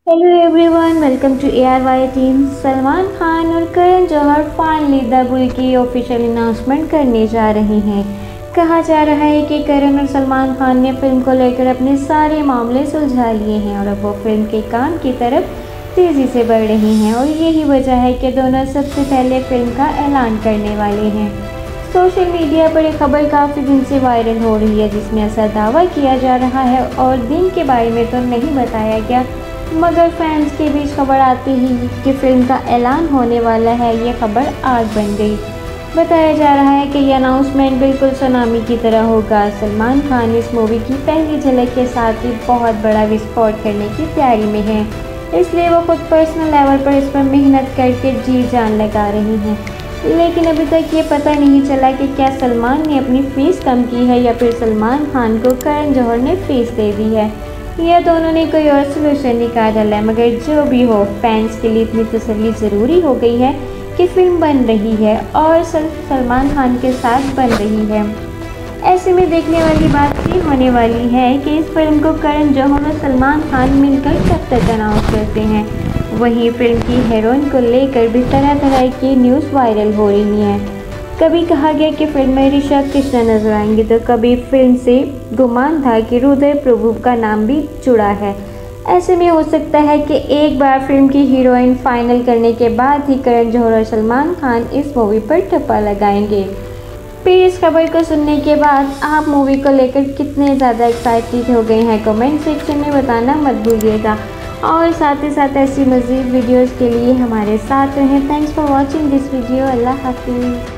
Hello everyone, welcome to ARY team. Salman Khan और Karan Johar finally the bull की official announcement करने जा रहे हैं। कहा जा रहा है कि करण और सलमान खान ने फिल्म को लेकर अपने सारे मामले सुलझा लिए हैं और अब वो फिल्म के काम की तरफ तेज़ी से बढ़ रहे हैं और यही वजह है कि दोनों सबसे पहले फिल्म का ऐलान करने वाले हैं। सोशल मीडिया पर एक खबर काफ़ी दिन से वायरल हो रही है जिसमें ऐसा दावा किया जा रहा है और दिन के बारे में तो नहीं बताया गया, मगर फैंस के बीच खबर आती ही कि फिल्म का ऐलान होने वाला है, ये खबर आग बन गई। बताया जा रहा है कि यह अनाउंसमेंट बिल्कुल सुनामी की तरह होगा। सलमान खान इस मूवी की पहली झलक के साथ ही बहुत बड़ा विस्फोट करने की तैयारी में है, इसलिए वो खुद पर्सनल लेवल पर इस पर मेहनत करके जी जान लगा रही हैं। लेकिन अभी तक ये पता नहीं चला कि क्या सलमान ने अपनी फ़ीस कम की है या फिर सलमान खान को करण जौहर ने फ़ीस दे दी है या दोनों ने कोई और सलूशन निकाला है। मगर जो भी हो, फैंस के लिए इतनी तसल्ली ज़रूरी हो गई है कि फ़िल्म बन रही है और सलमान खान के साथ बन रही है। ऐसे में देखने वाली बात ये होने वाली है कि इस फिल्म को करण जौहर और सलमान खान मिलकर कब तक अनाउंस करते हैं। वहीं फिल्म की हीरोइन को लेकर भी तरह तरह की न्यूज़ वायरल हो रही हैं। कभी कहा गया कि फिल्म में ऋषभ कृष्णा नजर आएंगे, तो कभी फिल्म से गुमान था कि रुदय प्रभु का नाम भी जुड़ा है। ऐसे में हो सकता है कि एक बार फिल्म की हीरोइन फाइनल करने के बाद ही करण जौहर और सलमान खान इस मूवी पर ठप्पा लगाएंगे। फिर इस खबर को सुनने के बाद आप मूवी को लेकर कितने ज़्यादा एक्साइटेड हो गए हैं, कमेंट सेक्शन में बताना मत भूलिएगा। और साथ ही साथ ऐसी मज़ीद वीडियोज़ के लिए हमारे साथ रहें। Thanks for watching this video. अल्लाह हाफिज़।